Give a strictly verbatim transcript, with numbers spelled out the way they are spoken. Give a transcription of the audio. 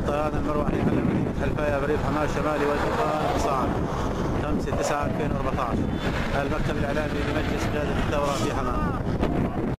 الطيران المروحي على مدينة حلفاية بريف حماة الشمالي والفرقان صعب خمسة تسعة ألفين وأربعة عشر. المكتب الإعلامي لمجلس قيادة الثورة في حماة.